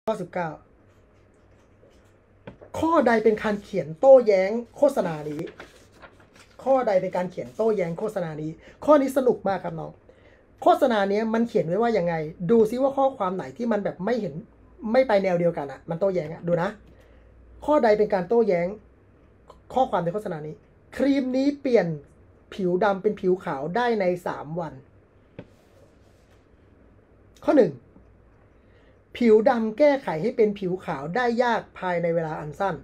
ข้อ19ข้อใดเป็นการเขียนโต้แย้งโฆษณานี้ข้อใดเป็นการเขียนโต้แย้งโฆษณานี้ข้อนี้สนุกมากครับน้องโฆษณาเนี้ยมันเขียนไว้ว่ายังไงดูซิว่าข้อความไหนที่มันแบบไม่ไปแนวเดียวกันอ่ะมันโต้แย้งอ่ะดูนะข้อใดเป็นการโต้แย้งข้อความในโฆษณานี้ครีมนี้เปลี่ยนผิวดำเป็นผิวขาวได้ใน3 วันข้อ1ผิวดำแก้ไขให้เป็นผิวขาวได้ยากภายในเวลาอันสั้น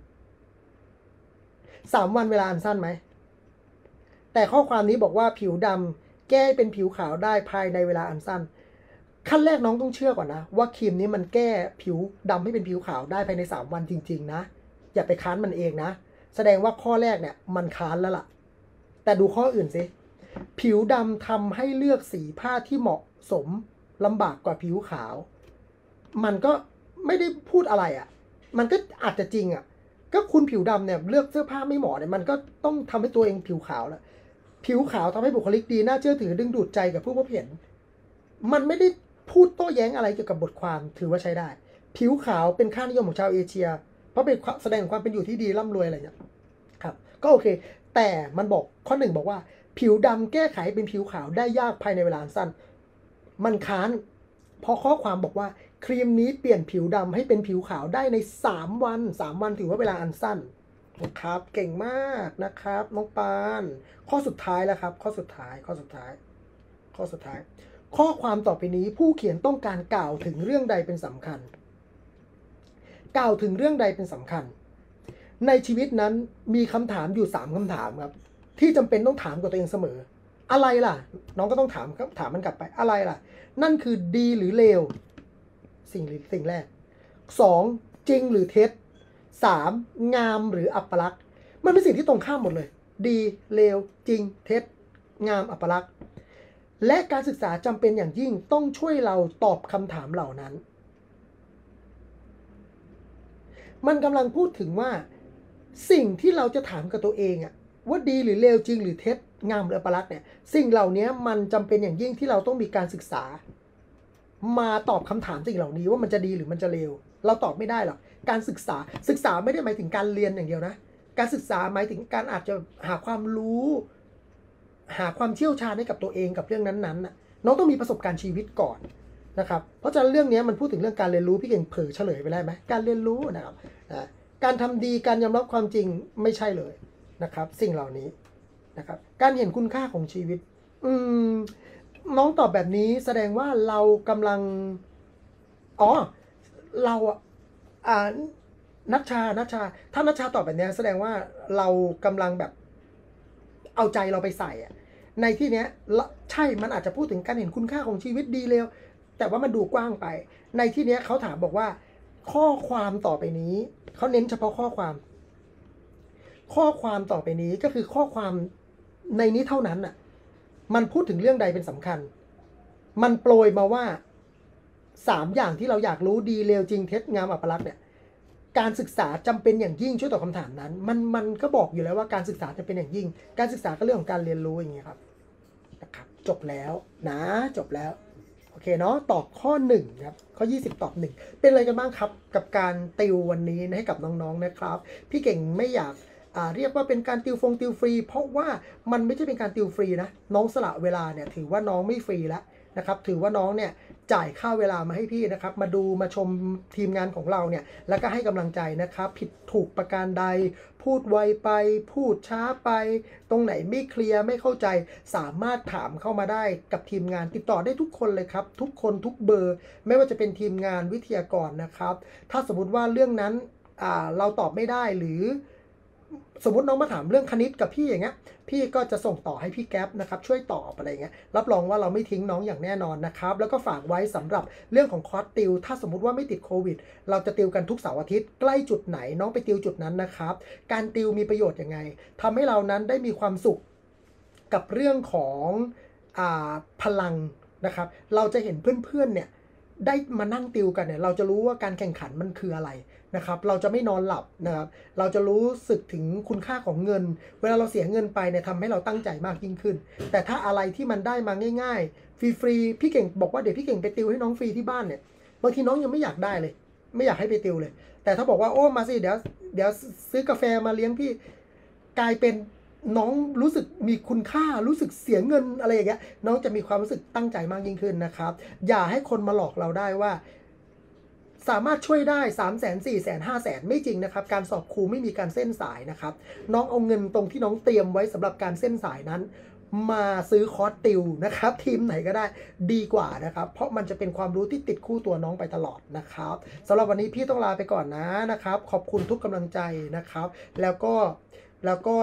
3 วันเวลาอันสั้นไหมแต่ข้อความนี้บอกว่าผิวดำแก้เป็นผิวขาวได้ภายในเวลาอันสั้นขั้นแรกน้องต้องเชื่อก่อนนะว่าครีมนี้มันแก้ผิวดำให้เป็นผิวขาวได้ภายใน3 วันจริงๆนะอย่าไปค้านมันเองนะแสดงว่าข้อแรกเนี่ยมันค้านแล้วล่ะแต่ดูข้ออื่นสิผิวดำทำให้เลือกสีผ้าที่เหมาะสมลำบากกว่าผิวขาวมันก็ไม่ได้พูดอะไรอ่ะมันก็อาจจะจริงอ่ะก็คุณผิวดำเนี่ยเลือกเสื้อผ้าไม่เหมาะเนี่ยมันก็ต้องทำให้ตัวเองผิวขาวแล้วผิวขาวทำให้บุคลิกดีน่าเชื่อถือดึงดูดใจกับผู้พบเห็นมันไม่ได้พูดโต้แย้งอะไรเกี่ยวกับบทความถือว่าใช้ได้ผิวขาวเป็นค่านิยมของชาวเอเชียเพราะเป็นแสดงความเป็นอยู่ที่ดีร่ำรวยอะไรอย่างเงี้ยครับก็โอเคแต่มันบอกข้อ1บอกว่าผิวดำแก้ไขเป็นผิวขาวได้ยากภายในเวลาสั้นมันค้านเพราะข้อความบอกว่าครีมนี้เปลี่ยนผิวดำให้เป็นผิวขาวได้ใน3 วัน3 วันถือว่าเวลาอันสั้นนะครับเก่งมากนะครับน้องปานข้อสุดท้ายแล้วครับข้อสุดท้ายข้อความต่อไปนี้ผู้เขียนต้องการกล่าวถึงเรื่องใดเป็นสำคัญกล่าวถึงเรื่องใดเป็นสำคัญในชีวิตนั้นมีคำถามอยู่3 คำถามครับที่จำเป็นต้องถามกับตัวเองเสมออะไรล่ะน้องก็ต้องถามมันกลับไปอะไรล่ะนั่นคือดีหรือเลวสิ่งแรก2จริงหรือเท็จ3งามหรืออัปลักษณ์มันเป็นสิ่งที่ตรงข้ามหมดเลยดีเลวจริงเท็จงามอัปลักษณ์และการศึกษาจำเป็นอย่างยิ่งต้องช่วยเราตอบคำถามเหล่านั้นมันกำลังพูดถึงว่าสิ่งที่เราจะถามกับตัวเองอะว่าดีหรือเลวจริงหรือเท็จงามหรืออัปลักษณ์เนี่ยสิ่งเหล่านี้มันจำเป็นอย่างยิ่งที่เราต้องมีการศึกษามาตอบคำถามสิ่งเหล่านี้ว่ามันจะดีหรือมันจะเลวเราตอบไม่ได้หรอกการศึกษาไม่ได้หมายถึงการเรียนอย่างเดียวนะการศึกษาหมายถึงการอาจจะหาความรู้หาความเชี่ยวชาญให้กับตัวเองกับเรื่องนั้นๆน่ะน้องต้องมีประสบการณ์ชีวิตก่อนนะครับเพราะฉะนั้นเรื่องนี้มันพูดถึงเรื่องการเรียนรู้พี่เก่งเผลอเฉลยไปได้ไหมการเรียนรู้นะครับการทำดีการยอมรับความจริงไม่ใช่เลยนะครับสิ่งเหล่านี้นะครับการเห็นคุณค่าของชีวิตน้องตอบแบบนี้แสดงว่าเรากำลังเรานัชชาถ้านัชชาตอบแบบนี้แสดงว่าเรากำลังแบบเอาใจเราไปใส่ในที่เนี้ยใช่มันอาจจะพูดถึงการเห็นคุณค่าของชีวิตดีเลวแต่ว่ามันดูกว้างไปในที่เนี้ยเขาถามบอกว่าข้อความต่อไปนี้เขาเน้นเฉพาะข้อความต่อไปนี้ก็คือข้อความในนี้เท่านั้นน่ะมันพูดถึงเรื่องใดเป็นสำคัญมันโปรยมาว่า3 อย่างที่เราอยากรู้ดีเลวจริงเท็จงามอัปลักษณ์เนี่ยการศึกษาจำเป็นอย่างยิ่งช่วยตอบคำถามนั้นมันก็บอกอยู่แล้วว่าการศึกษาจะเป็นอย่างยิ่งการศึกษาก็เรื่องของการเรียนรู้อย่างเงี้ยครับนะครับจบแล้วนะจบแล้วโอเคเนาะตอบข้อ1ครับข้อ20ตอบ1เป็นอะไรกันบ้างครับกับการติววันนี้ให้กับน้องๆนะครับพี่เก่งไม่อยากเรียกว่าเป็นการติวฟรีเพราะว่ามันไม่ใช่เป็นการติวฟรีนะน้องสละเวลาเนี่ยถือว่าน้องไม่ฟรีแล้วนะครับถือว่าน้องเนี่ยจ่ายค่าเวลามาให้พี่นะครับมาดูมาชมทีมงานของเราเนี่ยแล้วก็ให้กำลังใจนะครับผิดถูกประการใดพูดไวไปพูดช้าไปตรงไหนไม่เคลียร์ไม่เข้าใจสามารถถามเข้ามาได้กับทีมงานติดต่อได้ทุกคนเลยครับทุกคนทุกเบอร์ไม่ว่าจะเป็นทีมงานวิทยากรนะครับถ้าสมมติว่าเรื่องนั้นเราตอบไม่ได้หรือสมมติน้องมาถามเรื่องคณิตกับพี่อย่างเงี้ยพี่ก็จะส่งต่อให้พี่แก๊ปนะครับช่วยตอบอะไรเงี้ยรับรองว่าเราไม่ทิ้งน้องอย่างแน่นอนนะครับแล้วก็ฝากไว้สำหรับเรื่องของคอร์สติวถ้าสมมุติว่าไม่ติดโควิดเราจะติวกันทุกเสาร์อาทิตย์ใกล้จุดไหนน้องไปติวจุดนั้นนะครับการติวมีประโยชน์ยังไงทำให้เรานั้นได้มีความสุขกับเรื่องของพลังนะครับเราจะเห็นเพื่อนๆเนี่ยได้มานั่งติวกันเนี่ยเราจะรู้ว่าการแข่งขันมันคืออะไรนะครับเราจะไม่นอนหลับนะครับเราจะรู้สึกถึงคุณค่าของเงินเวลาเราเสียเงินไปเนี่ยทำให้เราตั้งใจมากยิ่งขึ้นแต่ถ้าอะไรที่มันได้มาง่ายๆฟรีๆพี่เก่งบอกว่าเดี๋ยวพี่เก่งไปติวให้น้องฟรีที่บ้านเนี่ยบางทีน้องยังไม่อยากได้เลยไม่อยากให้ไปติวเลยแต่ถ้าบอกว่าโอ้มาสิเดี๋ยวซื้อกาแฟมาเลี้ยงพี่กลายเป็นน้องรู้สึกมีคุณค่ารู้สึกเสียเงินอะไรอย่างเงี้ยน้องจะมีความรู้สึกตั้งใจมากยิ่งขึ้นนะครับอย่าให้คนมาหลอกเราได้ว่าสามารถช่วยได้300,000 400,000 500,000ไม่จริงนะครับการสอบครูไม่มีการเส้นสายนะครับน้องเอาเงินตรงที่น้องเตรียมไว้สำหรับการเส้นสายนั้นมาซื้อคอร์สติวนะครับทีมไหนก็ได้ดีกว่านะครับเพราะมันจะเป็นความรู้ที่ติดคู่ตัวน้องไปตลอดนะครับสำหรับวันนี้พี่ต้องลาไปก่อนนะครับขอบคุณทุกกำลังใจนะครับแล้วก็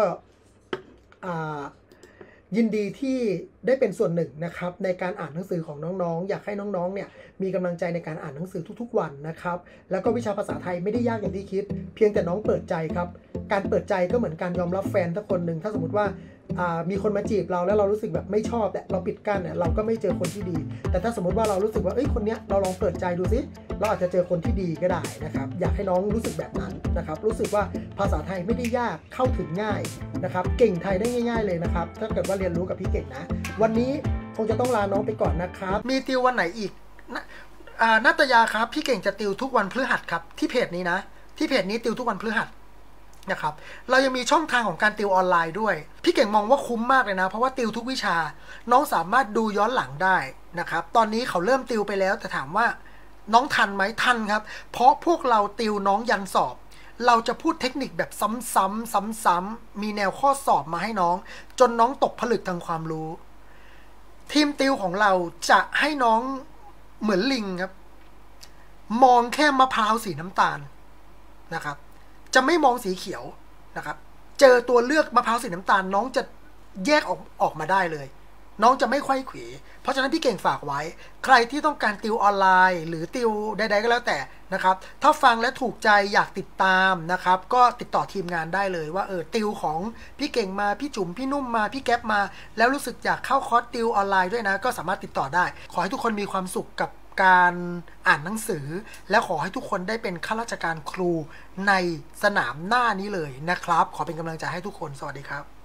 ยินดีที่ได้เป็นส่วนหนึ่งนะครับในการอ่านหนังสือของน้องๆอยากให้น้องๆเนี่ยมีกำลังใจในการอ่านหนังสือทุกๆวันนะครับแล้วก็วิชาภาษาไทยไม่ได้ยากอย่างที่คิดเพียงแต่น้องเปิดใจครับการเปิดใจก็เหมือนการยอมรับแฟนสักคนหนึ่งถ้าสมมติว่ามีคนมาจีบเราแล้วเรารู้สึกแบบไม่ชอบแต่เราปิดกั้นเนี่ยเราก็ไม่เจอคนที่ดีแต่ถ้าสมมติว่าเรารู้สึกว่าคนเนี้ยเราลองเปิดใจดูสิเราอาจจะเจอคนที่ดีก็ได้นะครับอยากให้น้องรู้สึกแบบนั้นนะครับรู้สึกว่าภาษาไทยไม่ได้ยากเข้าถึงง่ายนะครับเก่งไทยได้ง่ายๆเลยนะครับถ้าเกิดว่าเรียนรู้กับพี่เก่งนะวันนี้คงจะต้องลาน้องไปก่อนนะครับมีติววันไหนอีกนัตยาครับพี่เก่งจะติวทุกวันพฤหัสครับที่เพจนี้นะที่เพจนี้ติวทุกวันพฤหัสนะครับเรายังมีช่องทางของการติวออนไลน์ด้วยพี่เก่งมองว่าคุ้มมากเลยนะเพราะว่าติวทุกวิชาน้องสามารถดูย้อนหลังได้นะครับตอนนี้เขาเริ่มติวไปแล้วแต่ถามว่าน้องทันไหมทันครับเพราะพวกเราติวน้องยันสอบเราจะพูดเทคนิคแบบซ้ำๆมีแนวข้อสอบมาให้น้องจนน้องตกผลึกทางความรู้ทีมติวของเราจะให้น้องเหมือนลิงครับมองแค่มะพร้าวสีน้ำตาลนะครับจะไม่มองสีเขียวนะครับเจอตัวเลือกมะพร้าวสีน้ำตาลน้องจะแยกออกมาได้เลยน้องจะไม่ไขว้เขวเพราะฉะนั้นพี่เก่งฝากไว้ใครที่ต้องการติวออนไลน์หรือติวใดๆก็แล้วแต่นะครับถ้าฟังและถูกใจอยากติดตามนะครับก็ติดต่อทีมงานได้เลยว่าติวของพี่เก่งมาพี่จุ๋มพี่นุ่มมาพี่แก๊ปมาแล้วรู้สึกอยากเข้าคอร์สติวออนไลน์ด้วยนะก็สามารถติดต่อได้ขอให้ทุกคนมีความสุขกับการอ่านหนังสือและขอให้ทุกคนได้เป็นข้าราชการครูในสนามหน้านี้เลยนะครับขอเป็นกำลังใจให้ทุกคนสวัสดีครับ